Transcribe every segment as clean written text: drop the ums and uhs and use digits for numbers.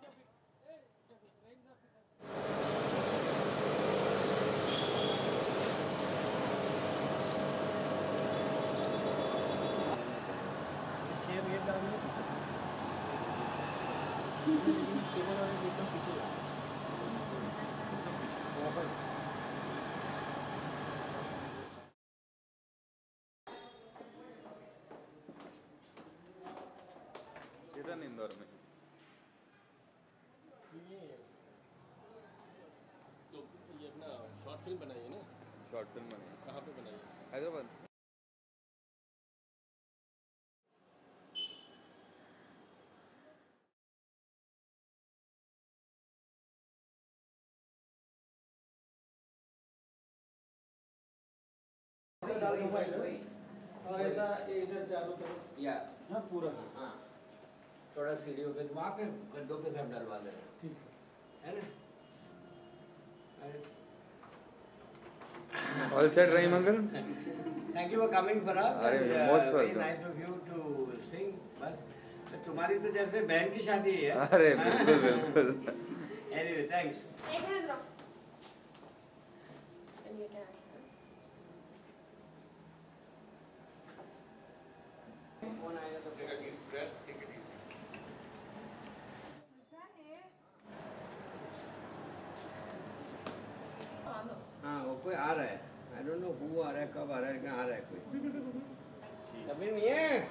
किधर इंदौर में? तो ये अपना शॉर्ट फिल्म बनाई है ना? शॉर्ट फिल्म बनाई कहाँ पे बनाई है? हैदराबाद। और ऐसा इधर चारों तरफ या हाँ पूरा हाँ थोड़ा सीढ़ियों पे वहाँ पे गड्ढों पे सब डलवा दे रहे ठीक है ना। ऑल सेट रही Mangal. Thank you for coming for us. अरे most very welcome. Nice of you to sing. बस तुम्हारी तो जैसे बहन की शादी है। अरे बिल्कुल बिल्कुल। Anyway thanks. एक मिनट रुको। फोन आएगा तो हाँ वो कोई आ रहा है। आई डोंट नो हु आ रहा है, कब आ रहा है, लेकिन आ रहा है कोई। कभी नहीं है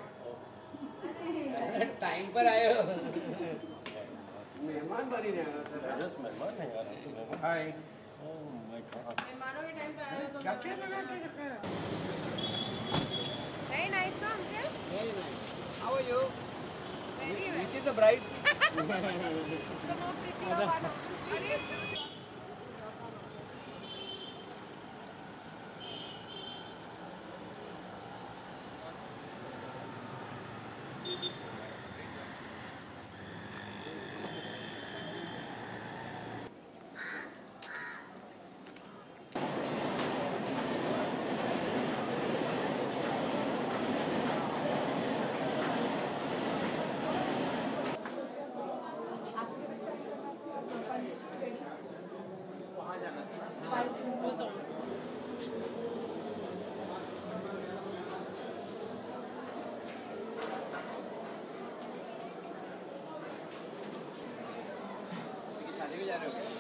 टाइम पर आए हो। मेहमान बनी रहे जस्ट मेहमान है यार। हाय। Oh my God. मेहमानों के टाइम पे आए हो तो क्या क्या लगा के रखा है। वेरी नाइस ना uncle. Very nice. How are you? Very which is the bride? तो वो प्रीति का वाला। अरे शादी में जा रहे हो?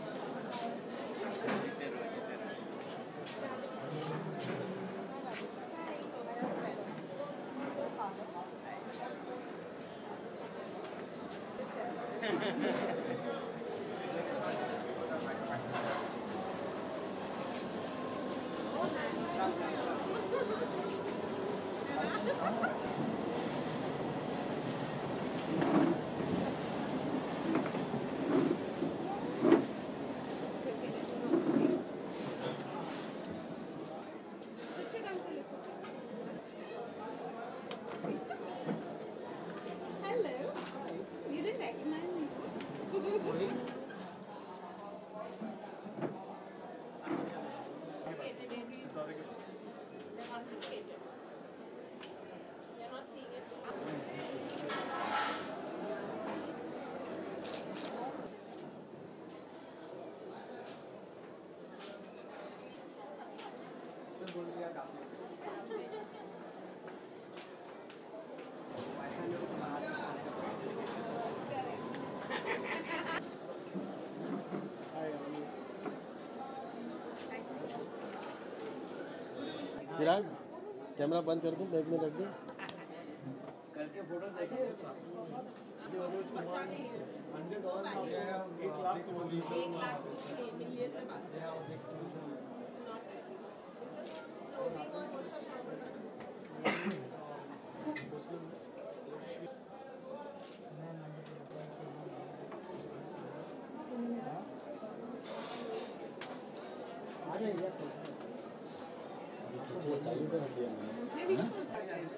hello. You didn't recognize me. Confiscated, Adrian. They're confiscated. They're not seeing it. Chirag camera बंद कर दूं, बैग में रख दूं। करके फोटो देखो। बचा नहीं है। $100 हो गया है। 1,00,000 कुछ नहीं, मिलियन में बात है। Not really. Because clothing और वो सब चालू कर दिया मैंने। मुझे भी पता है।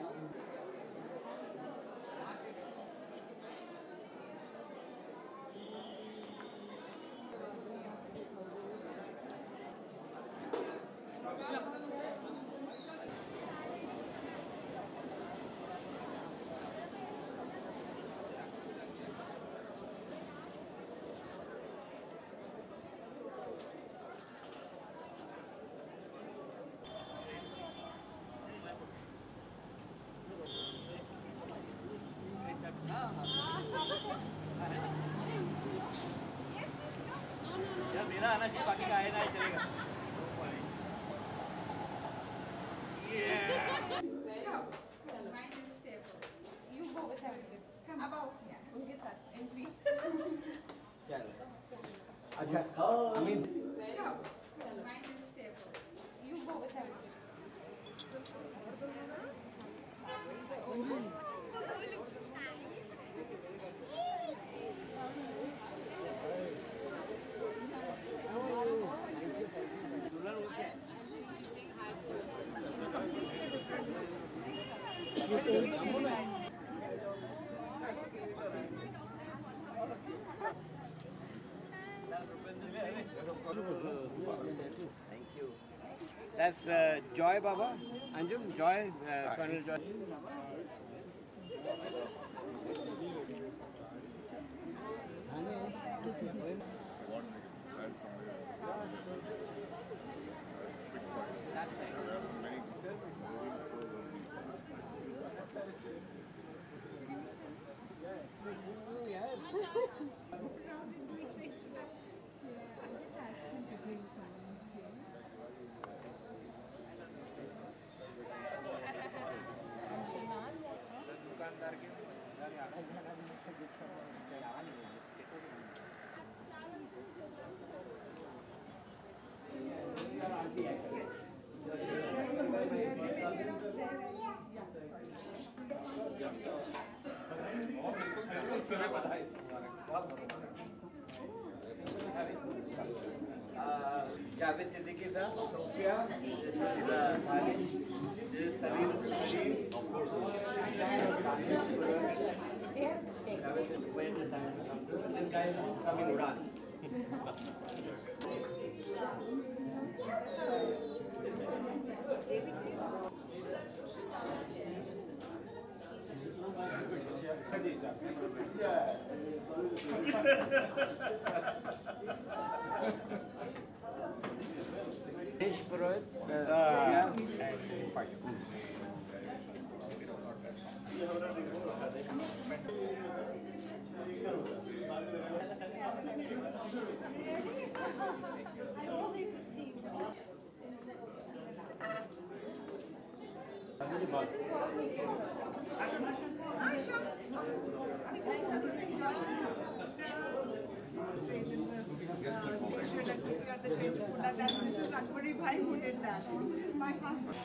तेरा आना चाहिए, बाकी का आए ना चलेगा। You go with her. Come about. उनके साथ entry. अच्छा अमीन Mind is stable. You go with her. Thank you. That's Joy Baba. Anjum, Joy, Colonel Joy. Javed Siddiqui sir, Sophia, this is Khalid, this is Salim, this guy is coming Udan. Dish Purohit, yeah. This is Akbari Bhai who did that. My husband.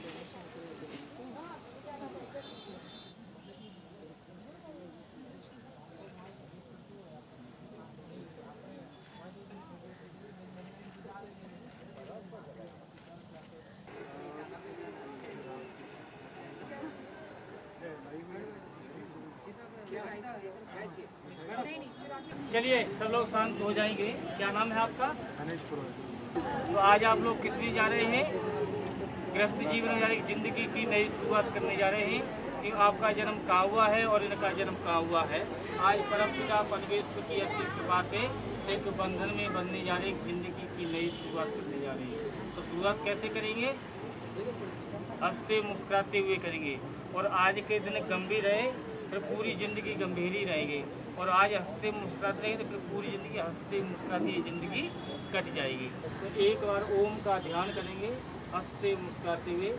चलिए सब लोग शांत हो जाएंगे। क्या नाम है आपका? तो आज आप लोग किस लिए जा रहे हैं? गृहस्थ जीवन में यानी जिंदगी की नई शुरुआत करने जा रहे हैं कि आपका जन्म कहाँ हुआ है और इनका जन्म कहाँ हुआ है। आज परमपिता परमेश्वर की असीम कृपा से एक बंधन में बंधने जा रहे, जिंदगी की नई शुरुआत करने जा रहे हैं। तो शुरुआत कैसे करेंगे? हंसते मुस्कुराते हुए करेंगे। और आज के दिन गंभीर रहे फिर पूरी जिंदगी गंभीर ही रहेंगे। और आज हंसते मुस्कुराते रहेंगे तो फिर पूरी जिंदगी हंसते मुस्कुराते ये जिंदगी कट जाएगी। तो एक बार ओम का ध्यान करेंगे हंसते मुस्कुराते हुए।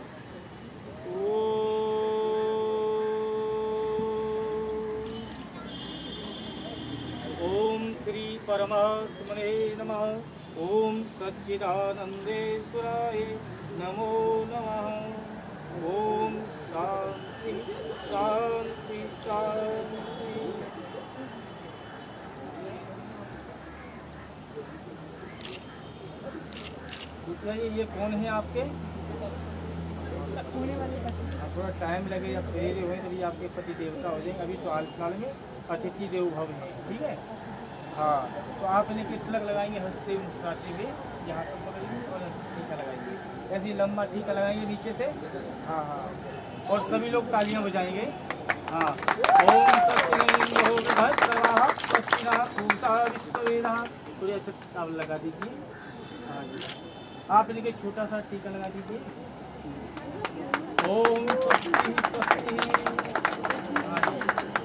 ओम श्री परमात्मने नमः। ओम सच्चिदानंदेश्वराय नमो नमः। ओम शांति शांति शांति। ये कौन है आपके? थोड़ा टाइम लगेगा, फेरे हुए तभी आपके पति देवता हो जाएंगे। अभी तो हाल में अतिथि देव भव है, ठीक है। हाँ, तो आप इन्हें तिलक लगाएंगे हंसते मुस्कुराते हुए, यहाँ तक लगाएंगे और टीका लगाएंगे। ऐसे ही लंबा टीका लगाएंगे नीचे से। हाँ हाँ, और सभी लोग तालियां बजाएंगे। हाँ, ओम थोड़ी अच्छा आप लगा दीजिए। हाँ जी, आप इनके छोटा सा टीका लगा दीजिए। ओम स्वस्ति स्वस्ति। हाँ जी,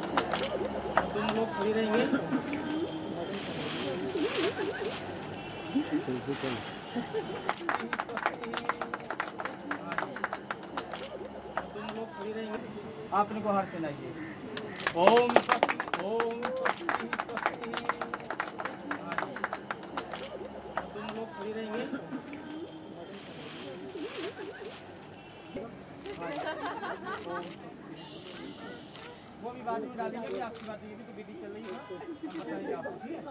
दोनों लोग खड़े रहेंगे। तुम लोग खड़ी रहेंगे, आपने को हाथ पहनाइए। ओम स्वस्ति, ओम स्वस्ति, स्वस्ति। तुम लोग खड़ी रहेंगे। वो भी बाद में डालेंगे, भी आपकी बात, ये भी तो विधि चल रही है, हम बताएंगे आपको, ठीक है।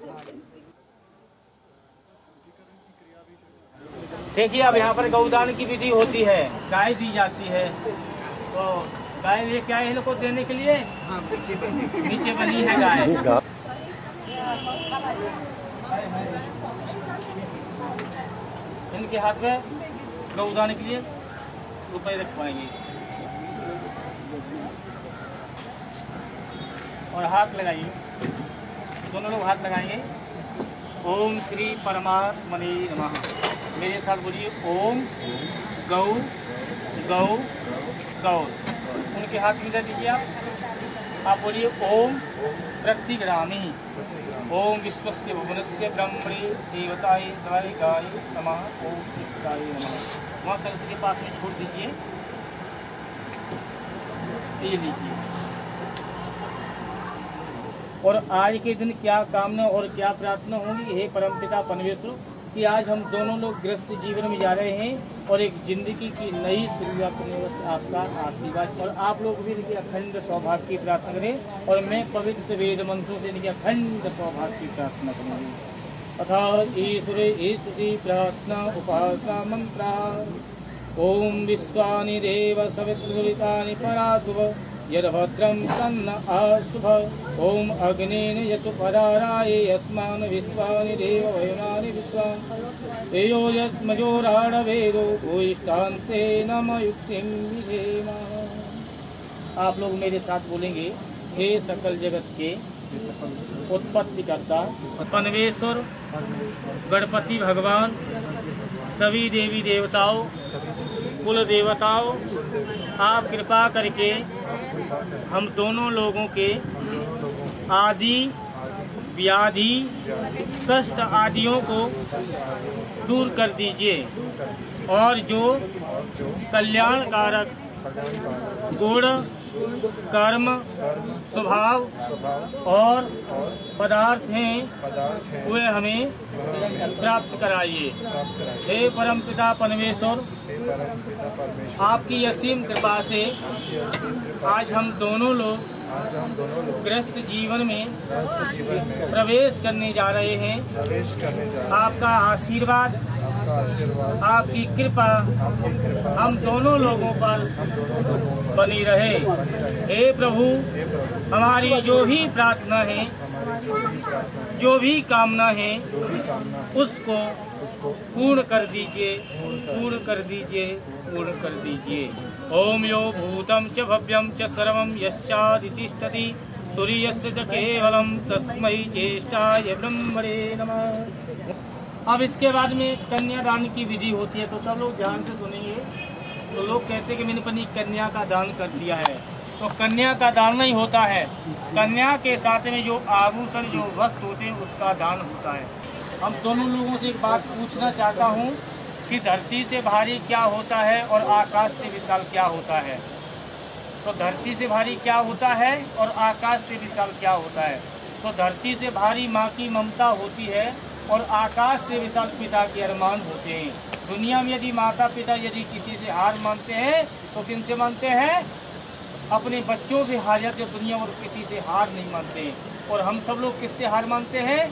देखिए अब यहाँ पर गौदान की विधि होती है, गाय दी जाती है। तो गाय ये क्या है, इन लोग को देने के लिए नीचे बनी है गाय। इनके हाथ में गौदान के लिए रुपए रखवाएंगे और हाथ लगाइए, दोनों लोग हाथ लगाएंगे। ओम श्री परमात्मने नमः। मेरे साथ बोलिए ओम गौ गौ गौ। उनके हाथ में दे दीजिए आप बोलिए ओम प्रतिगृहामि। ओम विश्वस्य भुवनस्य ब्रह्मणे देवताय सवाय गाय नमः। ओम स्थिताय नमः। वहाँ कलश के पास में छोड़ दीजिए, ये लीजिए। और आज के दिन क्या कामना और क्या प्रार्थना होगी, हे परमपिता परमेश्वर, कि आज हम दोनों लोग गृहस्थ जीवन में जा रहे हैं और एक जिंदगी की नई शुरुआत करने वास्ते आपका आशीर्वाद। और आप लोग भी इनके अखंड सौभाग्य की प्रार्थना करें और मैं पवित्र वेद मंत्रों से इनके अखंड सौभाग्य की प्रार्थना करूँगी। अथा ईश्वरे स्तुति प्रार्थना उपासना मंत्रा। ओम विश्वानि देव सवितृतानि पराशुभ यद्भद्रं तन्न आशुभ। ओम अग्नेन यशुपराराये यस्मान् विश्वानि देव वयुनानि विद्वान् एयो यस्मजोराडवेदो भूयिष्ठान्ते नम युक्तिं विधेम। आप लोग मेरे साथ बोलेंगे, हे सकल जगत के उत्पत्ति करता परमेश्वर गणपति भगवान, सभी देवी देवताओं, कुल देवताओं, आप कृपा करके हम दोनों लोगों के आदि व्याधि कष्ट आदियों को दूर कर दीजिए और जो कल्याणकारक गुण कर्म स्वभाव और पदार्थ हैं वे हमें प्राप्त कराइए। हे परमपिता परमेश्वर, आपकी असीम कृपा से आज हम दोनों लोग गृहस्थ जीवन में प्रवेश करने जा रहे हैं। आपका आशीर्वाद, आपकी कृपा हम दोनों लोगों पर बनी रहे। हे प्रभु, हमारी जो भी प्रार्थना है, जो भी कामना है, उसको पूर्ण कर दीजिए, पूर्ण कर दीजिए, पूर्ण कर दीजिए। ओम यो भूतम च भव्यम च सर्वम यश्चादितिष्ठति सूर्यस्य च केवलम तस्मै ज्येष्ठाय ब्रह्मणे नमः। अब इसके बाद में कन्यादान की विधि होती है, तो सब लोग ध्यान से सुनेंगे। तो लोग कहते हैं कि मैंने अपनी कन्या का दान कर दिया है, तो कन्या का दान नहीं होता है। कन्या के साथ में जो आभूषण, जो वस्त्र होते हैं, उसका दान होता है। हम दोनों लोगों से एक बात पूछना चाहता हूँ कि धरती से भारी क्या होता है और आकाश से विशाल क्या होता है। तो धरती से भारी क्या होता है और आकाश से विशाल क्या होता है। तो धरती से भारी माँ की ममता होती है और आकाश से विशाल पिता के अरमान होते हैं। दुनिया में यदि माता पिता यदि किसी से हार मानते हैं तो किन से मानते हैं? अपने बच्चों से हार जाते हैं। दुनिया और किसी से हार नहीं मानते हैं। और हम सब लोग किससे हार मानते हैं?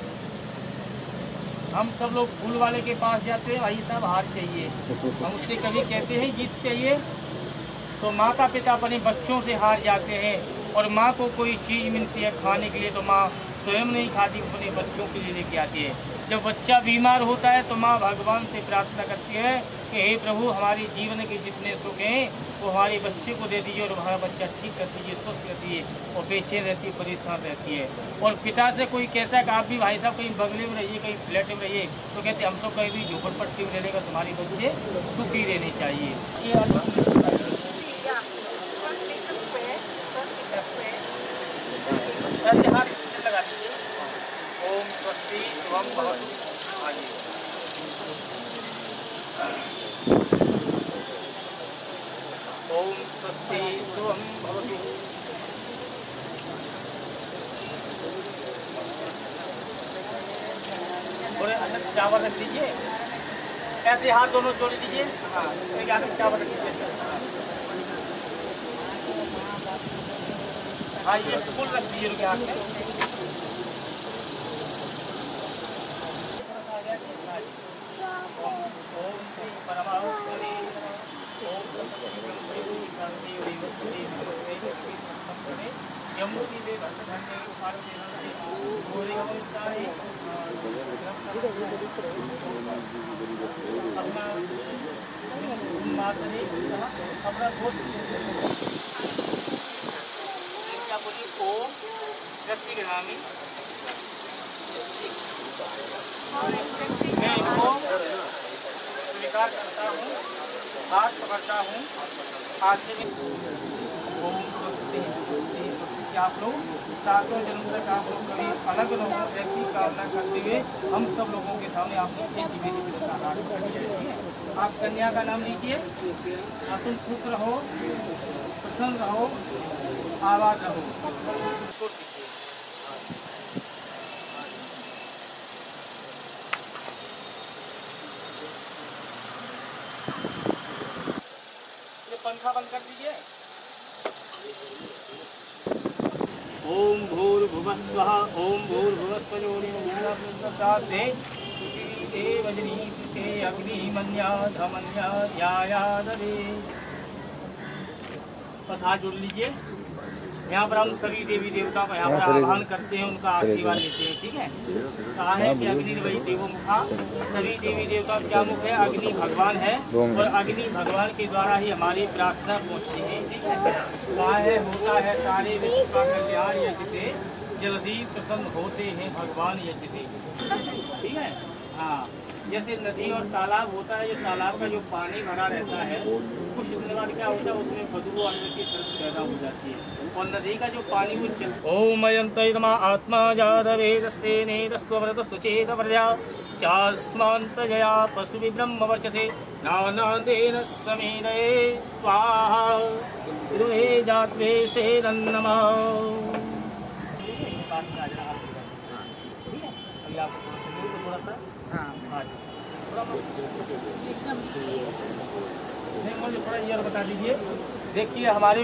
हम सब लोग फूल वाले के पास जाते हैं, भाई साहब हार चाहिए, हम उससे कभी कहते हैं जीत चाहिए। तो माता पिता अपने बच्चों से हार जाते हैं और माँ को कोई चीज़ मिलती है खाने के लिए तो माँ स्वयं नहीं खाती, अपने बच्चों के लिए लेके आती है। जब बच्चा बीमार होता है तो माँ भगवान से प्रार्थना करती है कि हे प्रभु, हमारे जीवन के जितने सुख हैं वो हमारे बच्चे को दे दीजिए और हमारा बच्चा ठीक कर दीजिए, स्वस्थ रहती है और बेचैन रहती है, परेशान रहती है। और पिता से कोई कहता है कि आप भी भाई साहब कहीं बंगले में रहिए, कहीं फ्लैट में रहिए, तो कहते हम तो कहीं भी झोपड़पट्टी में रहने का, हमारे बच्चे सुखी रहने चाहिए। हाथ लगा दीजिए। ओम स्वस्ति शिवम भवतु हाँ जी। ओम स्वस्ति सोम भवतु। थोड़े अच्छा चावल रख दीजिए, ऐसे हाथ दोनों जोड़ दीजिए। हाँ, एक हाथ में चावल रख दीजिए। हाँ, ये फूल रख दीजिए उनके हाथ में। ओम श्री परमात्मने ओम शांति यमुनी देव धन्य पार्वती गौरी गौरी अपना मासनी अपना दोस्त क्या बोलिए ओम व्यक्ति ग्रामी मैं इनको स्वीकार करता हूँ, हाथ पकड़ता हूँ, हाथ से ओम स्वस्ति स्वस्ति स्वस्ति। आप लोग सातों जन्म तक आप लोग कभी अलग न हो ऐसी कामना करते हुए हम सब लोगों के सामने आपने एक आप कन्या का नाम लीजिए। आप तुम खुश रहो, प्रसन्न रहो, आबाद रहो। छोड़ दीजिए। पंखा बंद कर दीजिए। ओम भूर्भुवस्वः ओम भूर्भुवस्वः वज्री अग्निमन्या धमन्या ध्यायादवे। बस हाथ जोड़ लीजिए। यहाँ पर हम सभी देवी देवता का यहाँ पर आह्वान करते हैं, उनका आशीर्वाद लेते हैं। ठीक है, कहा है कि अग्नि वही देवो मुखा, सभी देवी देवता क्या मुख है? अग्नि भगवान है और अग्नि भगवान के द्वारा ही हमारी प्रार्थना पहुँचती है। ठीक है, कहा है होता है सारे विश्व का कल्याण यज्ञ से, जल्दी प्रसन्न होते हैं भगवान यज्ञ से। ठीक है, हाँ, जैसे नदी और तालाब होता है, ये तालाब का जो पानी भरा रहता है कुछ दिन बाद क्या होता है उसमें बदबू आने की शर्त पैदा हो जाती है और नदी का जो पानी वो ओम अयंतमा आत्मा जातवेदस्ते नेदस्वव्रत सुचेत प्रजा चास्मान्तजया पशु ब्रह्म वर्चसे नानादेन समेनये स्वाहा गृहे जात्वे से नमः। थोड़ा सा मुझे थोड़ा ये बता दीजिए। देखिए हमारे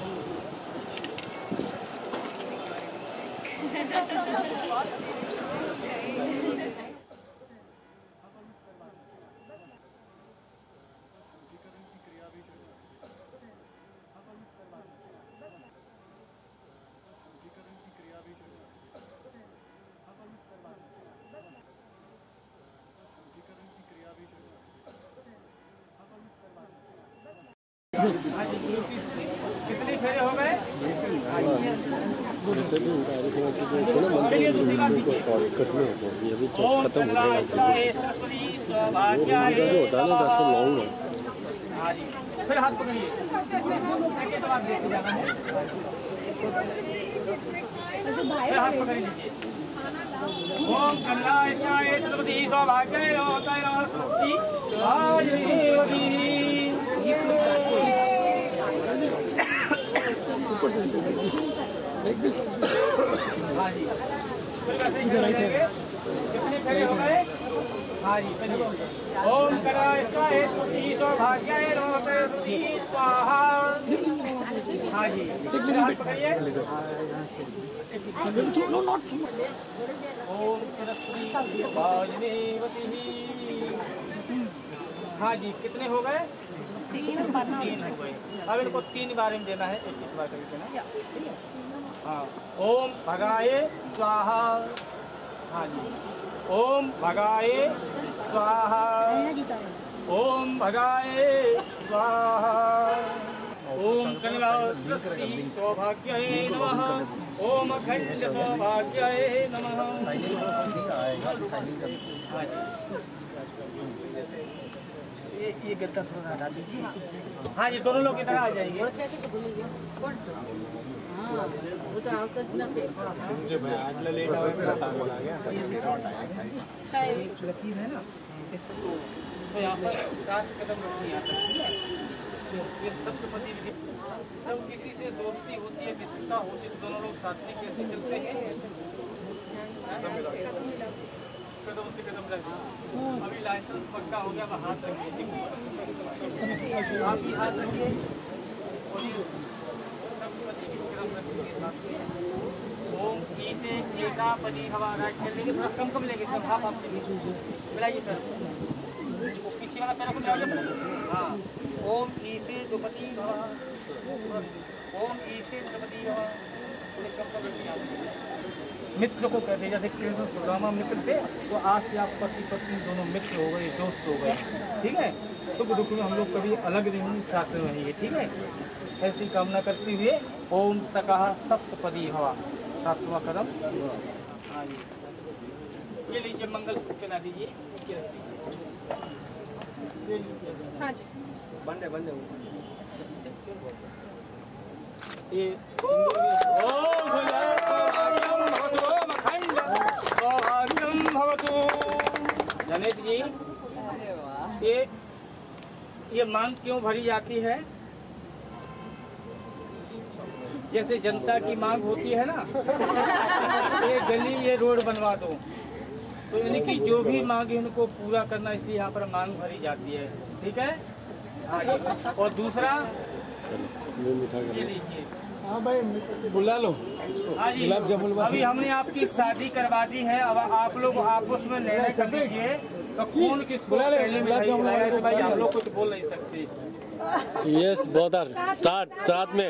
कितने फेरे हो गए? फिर हाथ पकड़िए। फिर हाथ पकड़ लीजिए। ओम कल्याणाय सरस्वती सौभाग्याय नमोताय सरस्वती आदिदेवती। हाँ जी, कितने फेरे हो गए? हाँ जी, चलिए। ओम कल्याणाय सौभाग्याय नमोताय सरस्वती स्वाहा। हाँ जी, हाथ पकड़िए। ओम सरस्वती वाजनेवती। हाँ जी, कितने हो गए? 3 हो गए। अब इनको 3 बार में देना है, एक बार करके देना। ठीक है, हाँ। ओम भगाय स्वाहा। हाँ जी, ओम भगाय स्वाहा। ओम भगाय स्वाहा। ओम कल्याणाय सौभाग्याय नमः। ओम अखंड सौभाग्याय नमः। ये गद्दा थोड़ा हटा दीजिए। हाँ जी, दोनों लोग इधर आ जाएंगे। लकीर है ना, तो यहाँ पर 7 कदम रखिए यहाँ तक, ठीक है। ये सप्तपदी जब किसी से दोस्ती होती है, मित्रता होती है, तो दोनों लोग साथ में कैसे चलते हैं? कदम से कदम रखिए। अभी लाइसेंस पक्का हो गया, अब हाथ रखिए, आप भी हाथ रखिए और ये सप्तपदी की कदम रखिए साथ में। ओम ई से एका पदी हवा, राइट हैंड लेंगे, थोड़ा कम कम लेंगे, एकदम हाथ आप मिलाइए पैर, वो पीछे वाला पैर को मिलाइए। हाँ, ओम ई से द्रौपदी हवा, ओम ई से द्रौपदी हवा, थोड़े कम कम रखिए। मित्र को कहते हैं, जैसे कृष्ण सुदामा मित्र थे, तो आज से आप पति पत्नी दोनों मित्र हो गए, दोस्त हो गए, ठीक है। सुख दुख में हम लोग कभी अलग नहीं, साथ में रहेंगे, ठीक है। ऐसी कामना करते हुए ओम सकहा सप्तपदी हवा, 7वां कदम। हाँ जी, ये लीजिए मंगल सूत्र पहना दीजिए। हाँ जी। बंदे ये सौभाग्यम भवतु। गणेश जी, ये मांग क्यों भरी जाती है? जैसे जनता की मांग होती है ना, ये गली ये रोड बनवा दो, तो इनकी जो भी मांग है उनको पूरा करना, इसलिए यहाँ पर मांग भरी जाती है, ठीक है। हाँ जी, और दूसरा ये लीजिए। हाँ भाई बुला लो। हाँ जी, अभी हमने आपकी शादी करवा दी है, अब आप लोग आपस में निर्णय कर लीजिए तो कौन किसको पहले मिठाई खिलाएगा। इस भाई आप लोग कुछ बोल नहीं सकते। यस बहुत स्टार्ट साथ में।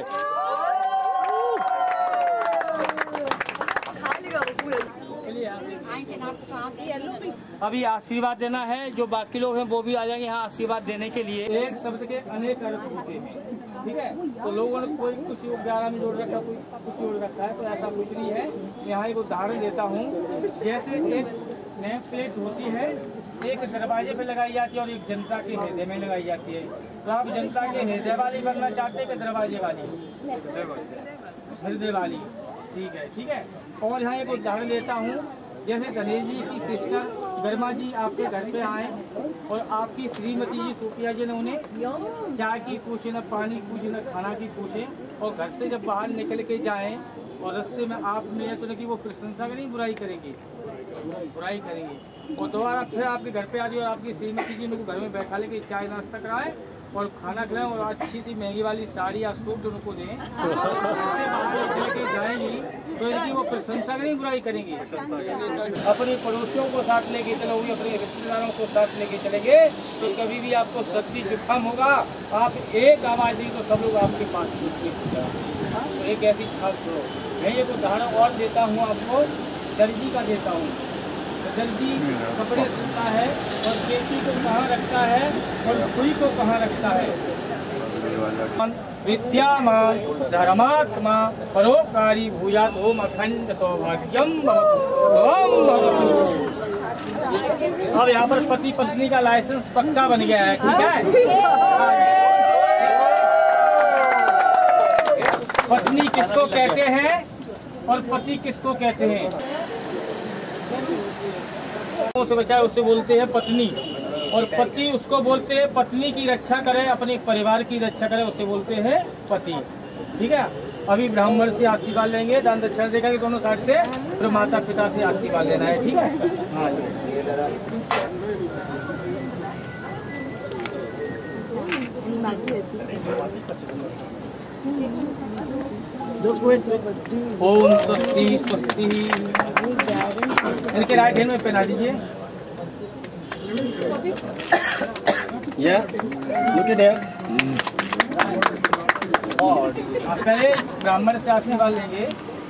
अभी आशीर्वाद देना है, जो बाकी लोग हैं वो भी आ जाएंगे यहाँ आशीर्वाद देने के लिए। एक शब्द के अनेक अर्थ होते हैं, ठीक है। तो लोगों ने कोई कुछ 11 में जोड़ रखा, कोई कुछ जोड़ रखा है, तो ऐसा कुछ नहीं है। यहाँ एक उदाहरण देता हूँ, जैसे एक नेम प्लेट होती है, एक दरवाजे पे लगाई जाती है और एक जनता के हृदय में लगाई जाती है। तो आप जनता के हृदय वाली बनना चाहते हैं कि दरवाजे वाली? हृदय वाली, ठीक है, ठीक है। और यहाँ एक उदाहरण देता हूँ, जैसे गणेश जी की सिस्टर गर्मा जी आपके घर पे आए और आपकी श्रीमती जी सोफिया जी ने उन्हें चाय की पूछे, न पानी पूछे, न खाना की पूछे, और घर से जब बाहर निकल के जाएं और रास्ते में आपने सुना कि वो प्रशंसा करेंगी, बुराई करेंगी? बुराई करेंगी। और दोबारा फिर आपके घर पे आ रही और आपकी श्रीमती जी उनको घर में बैठा लेके चाय नाश्ता कराए और खाना खिलाएं और अच्छी सी महंगी वाली साड़ी या सूट उनको दें, बाहर लेके जाएंगी तो इनकी वो प्रशंसा करेंगी, बुराई करेंगी? अपने पड़ोसियों को साथ लेके चलोगे, अपने रिश्तेदारों को साथ लेके चलेंगे तो कभी भी आपको सर्दी जुकाम होगा, आप एक आवाज दी तो सब लोग आपके पास होगा। तो एक ऐसी छाप छोड़ो। मैं एक उदाहरण और देता हूँ आपको, दर्जी का देता हूँ। दर्जी कपड़े सिलता है और पेटी को कहाँ रखता है और सुई को कहाँ रखता है? विद्यामान धर्मात्मा परोपकारी भूयात ओम अखंड सौभाग्यम भवतु। अब यहाँ पर पति पत्नी का लाइसेंस पक्का बन गया है, ठीक है। पत्नी किसको कहते हैं और पति किसको कहते हैं? से बचाए उससे बोलते हैं पत्नी, और पति उसको बोलते हैं पत्नी की रक्षा करे, अपने परिवार की रक्षा करे, उससे बोलते हैं पति, ठीक है। अभी ब्राह्मण से आशीर्वाद लेंगे, दान दक्षिणा देखेंगे दोनों साइड से, फिर माता पिता से आशीर्वाद लेना है, ठीक है। हाँ ओम स्वस्ति स्वस्ति। इनके राइट हैंड में पहना दीजिए। और आप पहले ब्राह्मण से आशीर्वाद लेंगे।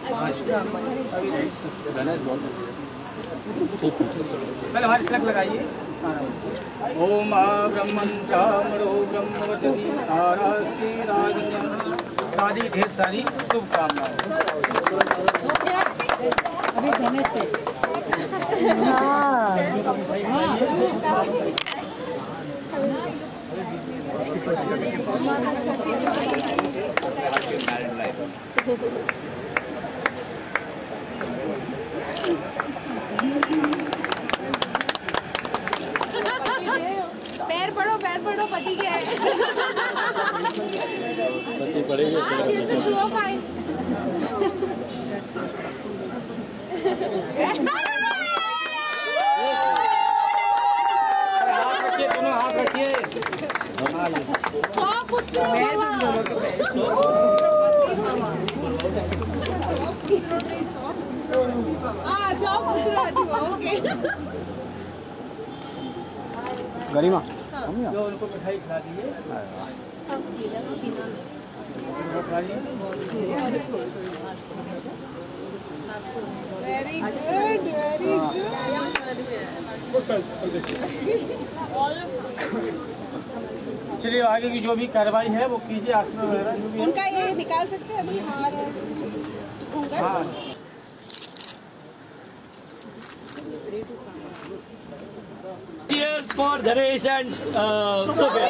पहले हमारी तिलक लगाइए। ओम ब्रह्मं चामरो ब्रह्मवती तारास्ति राजन्यं। शादी ढेर सारी शुभकामनाएं। अभी देने से पैर पड़ो पति के है। पति पड़ेगी। हाँ, she is the shoe of I. हाथ रखिए, दोनों हाथ रखिए। 100 पुत्र हाँ 100 पुत्र ओके। गरिमा जो उनको मिठाई खिला दीजिए। Very good very good. चलिए आगे की जो भी कार्रवाई है वो कीजिए, आसना वगैरह जो भी है। उनका ये निकाल सकते हैं अभी हार घूंघट। हाँ Cheers for Dhanesh and Sophia.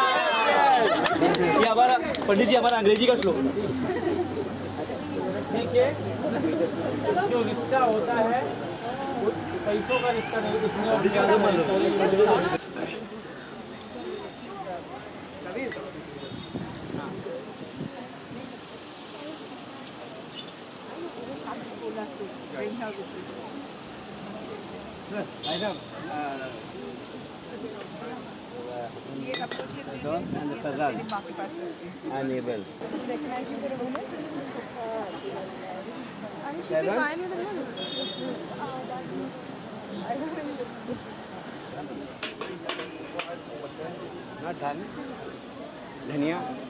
ये हमारा पंडित जी हमारा अंग्रेजी का श्लोक। देखिए जो रिश्ता होता है वो पैसों का रिश्ता नहीं, इसमें और ज़्यादा Unable. Not done. Dhania.